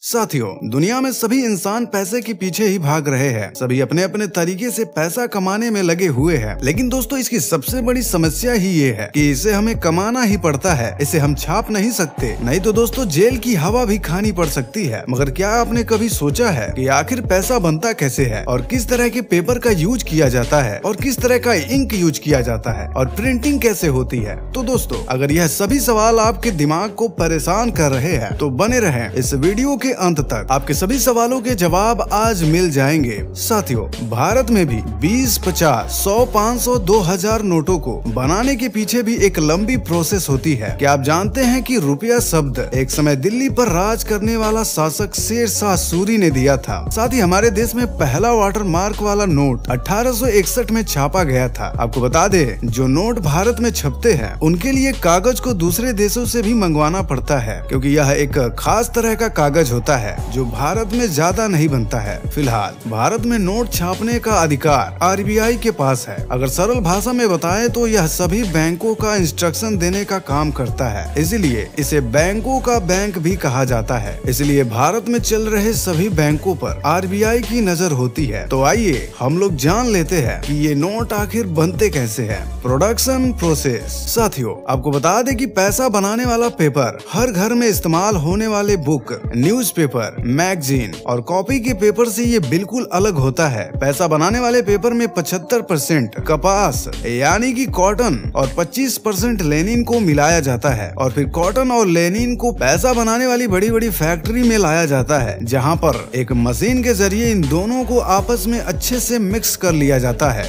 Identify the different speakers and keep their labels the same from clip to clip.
Speaker 1: साथियों, दुनिया में सभी इंसान पैसे के पीछे ही भाग रहे हैं। सभी अपने अपने तरीके से पैसा कमाने में लगे हुए हैं। लेकिन दोस्तों, इसकी सबसे बड़ी समस्या ही ये है कि इसे हमें कमाना ही पड़ता है। इसे हम छाप नहीं सकते, नहीं तो दोस्तों जेल की हवा भी खानी पड़ सकती है। मगर क्या आपने कभी सोचा है कि आखिर पैसा बनता कैसे है और किस तरह के पेपर का यूज किया जाता है और किस तरह का इंक यूज किया जाता है और प्रिंटिंग कैसे होती है? तो दोस्तों, अगर यह सभी सवाल आपके दिमाग को परेशान कर रहे हैं तो बने रहें इस वीडियो के अंत तक। आपके सभी सवालों के जवाब आज मिल जाएंगे। साथियों, भारत में भी 20, 50, 100, 500, 2000 नोटों को बनाने के पीछे भी एक लंबी प्रोसेस होती है। क्या आप जानते हैं कि रुपया शब्द एक समय दिल्ली पर राज करने वाला शासक शेर शाह सूरी ने दिया था। साथ ही हमारे देश में पहला वाटर मार्क वाला नोट 1861 में छापा गया था। आपको बता दे, जो नोट भारत में छपते हैं उनके लिए कागज को दूसरे देशों से भी मंगवाना पड़ता है, क्योंकि यह एक खास तरह का कागज होता है जो भारत में ज्यादा नहीं बनता है। फिलहाल भारत में नोट छापने का अधिकार आरबीआई के पास है। अगर सरल भाषा में बताएं तो यह सभी बैंकों का इंस्ट्रक्शन देने का काम करता है, इसलिए इसे बैंकों का बैंक भी कहा जाता है। इसलिए भारत में चल रहे सभी बैंकों पर आरबीआई की नजर होती है। तो आइए हम लोग जान लेते हैं कि ये नोट आखिर बनते कैसे हैं। Production process. साथियों, आपको बता दें कि पैसा बनाने वाला पेपर हर घर में इस्तेमाल होने वाले बुक, न्यूज़पेपर, मैगजीन और कॉपी के पेपर से ये बिल्कुल अलग होता है। पैसा बनाने वाले पेपर में 75% कपास यानी कि कॉटन और 25% लेनिन को मिलाया जाता है और फिर कॉटन और लेनिन को पैसा बनाने वाली बड़ी बड़ी फैक्ट्री में लाया जाता है, जहां पर एक मशीन के जरिए इन दोनों को आपस में अच्छे से मिक्स कर लिया जाता है।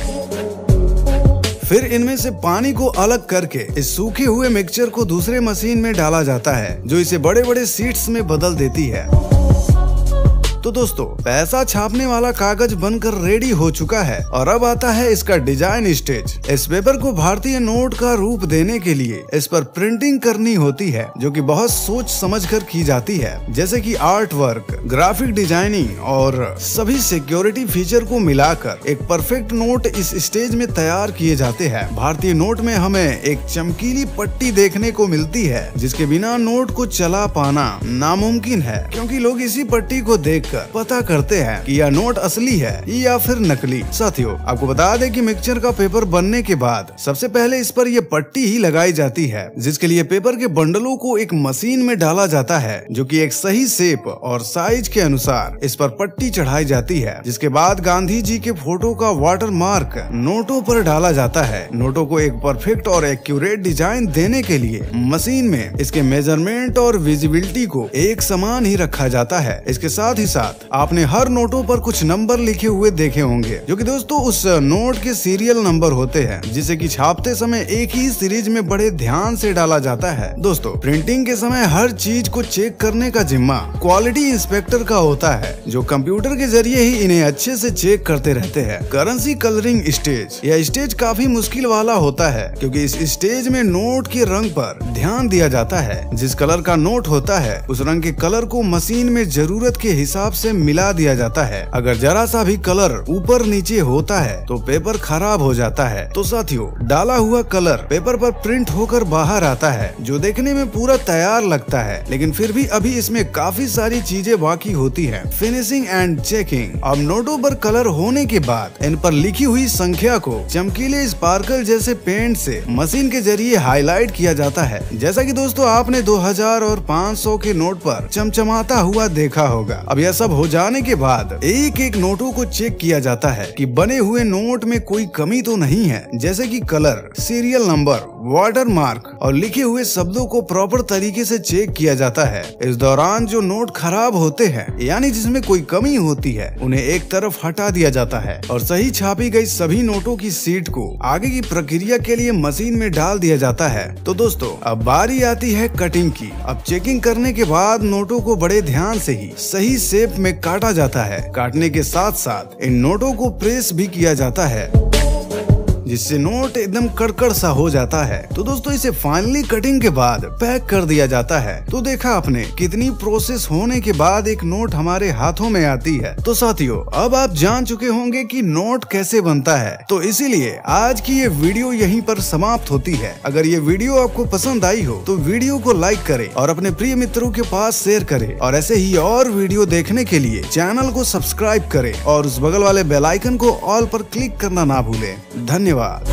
Speaker 1: फिर इनमें से पानी को अलग करके इस सूखे हुए मिक्सचर को दूसरे मशीन में डाला जाता है, जो इसे बड़े बड़े शीट्स में बदल देती है। तो दोस्तों, पैसा छापने वाला कागज बनकर रेडी हो चुका है और अब आता है इसका डिजाइन स्टेज। इस पेपर को भारतीय नोट का रूप देने के लिए इस पर प्रिंटिंग करनी होती है, जो कि बहुत सोच समझकर की जाती है, जैसे कि आर्ट वर्क, ग्राफिक डिजाइनिंग और सभी सिक्योरिटी फीचर को मिलाकर एक परफेक्ट नोट इस स्टेज में तैयार किए जाते हैं। भारतीय नोट में हमें एक चमकीली पट्टी देखने को मिलती है, जिसके बिना नोट को चला पाना नामुमकिन है, क्योंकि लोग इसी पट्टी को देख पता करते हैं कि यह नोट असली है या फिर नकली। साथियों, आपको बता दें कि मिक्सचर का पेपर बनने के बाद सबसे पहले इस पर यह पट्टी ही लगाई जाती है, जिसके लिए पेपर के बंडलों को एक मशीन में डाला जाता है, जो कि एक सही शेप और साइज के अनुसार इस पर पट्टी चढ़ाई जाती है। जिसके बाद गांधी जी के फोटो का वाटर मार्क नोटों पर डाला जाता है। नोटों को एक परफेक्ट और एक्यूरेट डिजाइन देने के लिए मशीन में इसके मेजरमेंट और विजिबिलिटी को एक समान ही रखा जाता है। इसके साथ ही आपने हर नोटों पर कुछ नंबर लिखे हुए देखे होंगे, जो कि दोस्तों उस नोट के सीरियल नंबर होते हैं, जिसे कि छापते समय एक ही सीरीज में बड़े ध्यान से डाला जाता है। दोस्तों, प्रिंटिंग के समय हर चीज को चेक करने का जिम्मा क्वालिटी इंस्पेक्टर का होता है, जो कंप्यूटर के जरिए ही इन्हें अच्छे से चेक करते रहते हैं। Currency colouring stage. यह स्टेज काफी मुश्किल वाला होता है, क्योंकि इस स्टेज में नोट के रंग पर ध्यान दिया जाता है। जिस कलर का नोट होता है, उस रंग के कलर को मशीन में जरूरत के हिसाब से मिला दिया जाता है। अगर जरा सा भी कलर ऊपर नीचे होता है तो पेपर खराब हो जाता है। तो साथियों, डाला हुआ कलर पेपर पर प्रिंट होकर बाहर आता है, जो देखने में पूरा तैयार लगता है, लेकिन फिर भी अभी इसमें काफी सारी चीजें बाकी होती हैं। Finishing and checking. अब नोटों पर कलर होने के बाद इन पर लिखी हुई संख्या को चमकीले स्पार्कल जैसे पेंट से मशीन के जरिए हाईलाइट किया जाता है, जैसा कि दोस्तों आपने 2000 और 500 के नोट पर चमचमाता हुआ देखा होगा। अब यह सब हो जाने के बाद एक एक नोटों को चेक किया जाता है कि बने हुए नोट में कोई कमी तो नहीं है, जैसे कि colour, serial number, watermark और लिखे हुए शब्दों को प्रॉपर तरीके से चेक किया जाता है। इस दौरान जो नोट खराब होते हैं, यानी जिसमें कोई कमी होती है, उन्हें एक तरफ हटा दिया जाता है और सही छापी गई सभी नोटों की सीट को आगे की प्रक्रिया के लिए मशीन में डाल दिया जाता है। तो दोस्तों, अब बारी आती है कटिंग की। अब चेकिंग करने के बाद नोटों को बड़े ध्यान से ही सही शेप में काटा जाता है। काटने के साथ साथ इन नोटों को प्रेस भी किया जाता है। जिससे नोट एकदम कड़कड़ सा हो जाता है। तो दोस्तों इसे फाइनली कटिंग के बाद पैक कर दिया जाता है। तो देखा आपने कितनी प्रोसेस होने के बाद एक नोट हमारे हाथों में आती है। तो साथियों अब आप जान चुके होंगे कि नोट कैसे बनता है। तो इसीलिए आज की ये वीडियो यहीं पर समाप्त होती है। अगर ये वीडियो आपको पसंद आई हो तो वीडियो को लाइक करें और अपने प्रिय मित्रों के पास शेयर करें और ऐसे ही और वीडियो देखने के लिए चैनल को सब्सक्राइब करें और उस बगल वाले बेल आइकन को ऑल पर क्लिक करना ना भूलें। धन्यवाद।